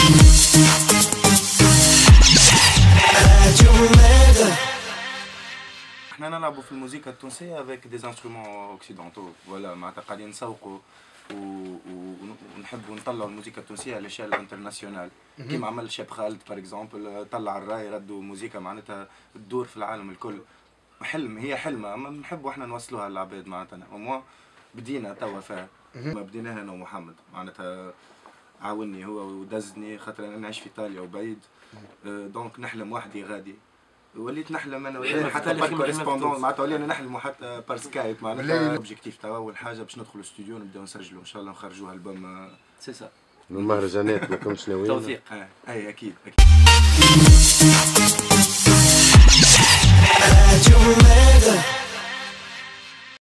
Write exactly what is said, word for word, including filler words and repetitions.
احنا نلعبوا في الموسيقى التونسية avec des instruments occidentaux، فوالا معناتها قاعدين نسوقوا ونحبوا نطلعوا الموسيقى التونسية على شال انترناسيونال، كيما عمل شاب خالد باغ اكزومبل، طلع الراي ردوا موسيقى معناتها تدور في العالم الكل. حلم، هي حلمة اما نحبوا احنا نوصلوها للعباد معناتها. وموا بدينا توا فيها، ما بديناها انا ومحمد معناتها عاوني هو ودزني خاطر انا نعيش في ايطاليا وبعيد، دونك نحلم وحدي غادي، وليت نحلم انا وياه حتى بار كوريسبوندون معناتها ولينا نحلموا حتى بار سكايب معناتها. الاوبجيكتيف توا اول حاجه باش ندخلوا الاستوديو نبداو نسجلوا ان شاء الله نخرجوا البوم سي سا المهرجانات ما كنتش ناويين. توفيق. اي اكيد اكيد.